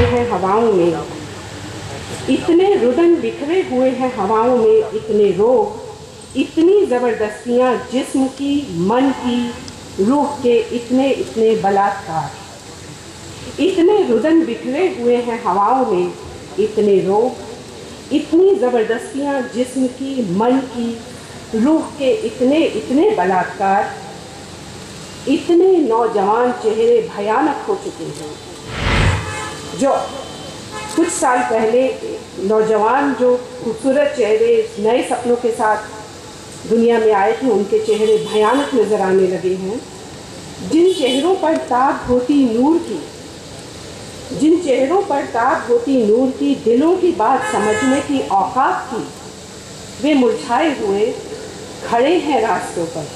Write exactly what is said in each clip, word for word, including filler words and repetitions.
हुए हैं हवाओं में, इतने रुदन बिखरे हुए हैं हवाओं में, इतने रोग, इतनी ज़बरदस्तियाँ जिस्म की, मन की, रूह के, इतने इतने बलात्कार। इतने रुदन बिखरे हुए हैं हवाओं में, इतने रोग, इतनी ज़बरदस्तियाँ जिस्म की, मन की, रूह के, इतने इतने बलात्कार। इतने नौजवान चेहरे भयानक हो चुके हैं। जो कुछ साल पहले नौजवान जो खूबसूरत चेहरे नए सपनों के साथ दुनिया में आए थे, उनके चेहरे भयानक नज़र आने लगे हैं। जिन चेहरों पर ताब होती नूर की, जिन चेहरों पर ताब होती नूर की, दिलों की बात समझने की औकात की, वे मुरझाए हुए खड़े हैं रास्तों पर।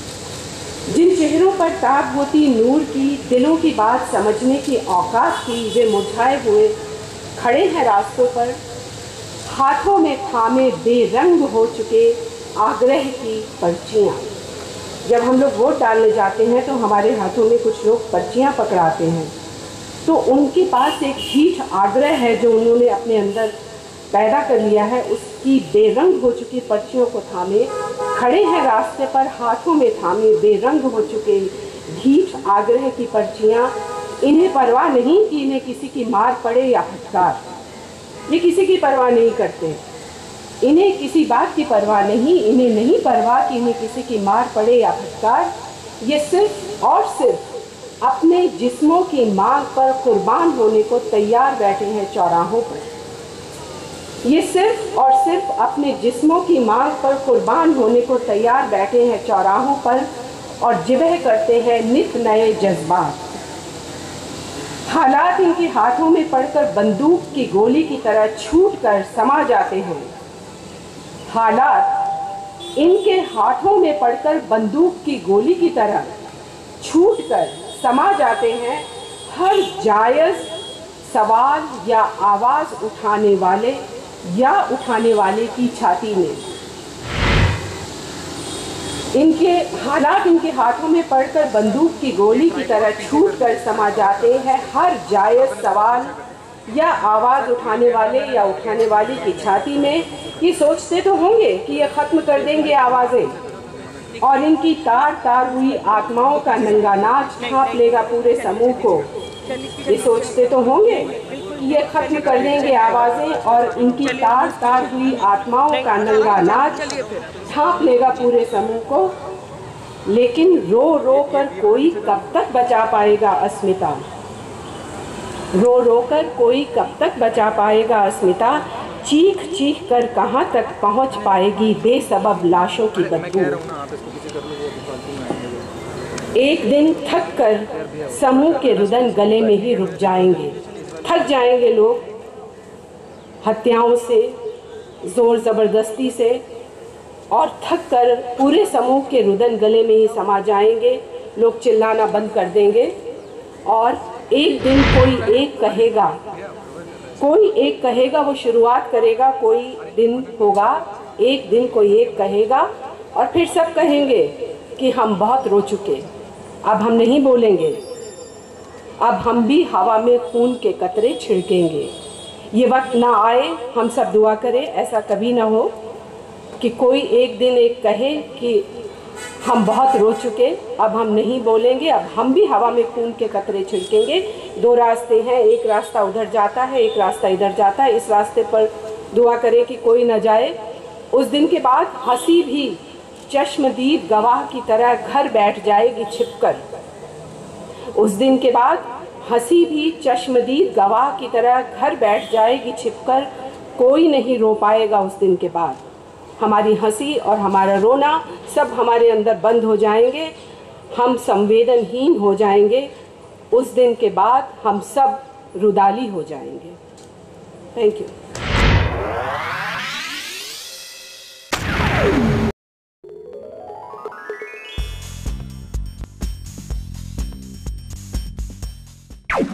जिन चेहरों पर ताब होती नूर की, दिलों की बात समझने की औकात की, वे मुरझाए हुए खड़े हैं रास्तों पर। हाथों में थामे बेरंग हो चुके आग्रह की पर्चियाँ। जब हम लोग वोट डालने जाते हैं तो हमारे हाथों में कुछ लोग पर्चियाँ पकड़ाते हैं, तो उनके पास एक ढीठ आग्रह है जो उन्होंने अपने अंदर पैदा कर लिया है। उसकी बेरंग हो चुकी पर्चियों को थामे खड़े हैं रास्ते पर, हाथों में थामे बेरंग हो चुके ढीठ आग्रह की पर्चियाँ। इन्हें परवाह नहीं कि इन्हें किसी की मार पड़े या फटकार, ये किसी की परवाह नहीं करते। इन्हें किसी बात की परवाह नहीं, इन्हें नहीं परवाह कि इन्हें किसी की मार पड़े या फटकार। ये सिर्फ और सिर्फ अपने जिस्मों की मांग पर कुर्बान होने को तैयार बैठे हैं चौराहों पर। ये सिर्फ और सिर्फ अपने जिस्मों की मांग पर कुर्बान होने को तैयार बैठे हैं चौराहों पर, और जिबह करते हैं नित नए जज्बात। हालात इनके हाथों में पड़कर बंदूक की गोली की तरह छूट कर समा जाते हैं। हालात इनके हाथों में पड़कर बंदूक की गोली की तरह छूट कर समा जाते हैं हर जायज़ सवाल या आवाज़ उठाने वाले या उठाने वाले की छाती में। इनके हालात इनके हाथों में पड़कर बंदूक की गोली की तरह छूट कर समा जाते हैं हर जायज़ सवाल या आवाज़ उठाने वाले या उठाने वाली की छाती में। ये सोचते तो होंगे कि ये ख़त्म कर देंगे आवाज़ें, और इनकी तार तार हुई आत्माओं का नंगा नाच ढांप लेगा पूरे समूह को। ये सोचते तो होंगे कि ये ख़त्म कर देंगे आवाज़ें, और इनकी तार तार हुई आत्माओं का नंगा नाच ढांप लेगा पूरे समूह को। लेकिन रो रो कर कोई कब तक बचा पाएगा अस्मिता, रो रो कर कोई कब तक बचा पाएगा अस्मिता। चीख चीख कर कहाँ तक पहुँच पाएगी बेसबब लाशों की बदबू। एक दिन थक कर समूह के रुदन गले में ही रुक जाएंगे। थक जाएंगे लोग हत्याओं से, ज़ोर ज़बरदस्ती से, और थक कर पूरे समूह के रुदन गले में ही समा जाएंगे। लोग चिल्लाना बंद कर देंगे, और एक दिन कोई एक कहेगा, कोई एक कहेगा, वो शुरुआत करेगा, कोई दिन होगा, एक दिन कोई एक कहेगा, और फिर सब कहेंगे कि हम बहुत रो चुके, अब हम नहीं बोलेंगे, अब हम भी हवा में खून के कतरे छिड़केंगे। ये वक्त ना आए, हम सब दुआ करें ऐसा कभी ना हो कि कोई एक दिन एक कहे कि हम बहुत रो चुके, अब हम नहीं बोलेंगे, अब हम भी हवा में खून के कतरे छिड़केंगे। दो रास्ते हैं, एक रास्ता उधर जाता है, एक रास्ता इधर जाता है। इस रास्ते पर दुआ करें कि कोई न जाए। उस दिन के बाद हंसी भी चश्मदीद गवाह की तरह घर बैठ जाएगी छिपकर। उस दिन के बाद हंसी भी चश्मदीद गवाह की तरह घर बैठ जाएगी छिपकर। कोई नहीं रो पाएगा उस दिन के बाद। हमारी हंसी और हमारा रोना सब हमारे अंदर बंद हो जाएंगे, हम संवेदनहीन हो जाएंगे। उस दिन के बाद हम सब रुदाली हो जाएंगे। Thank you.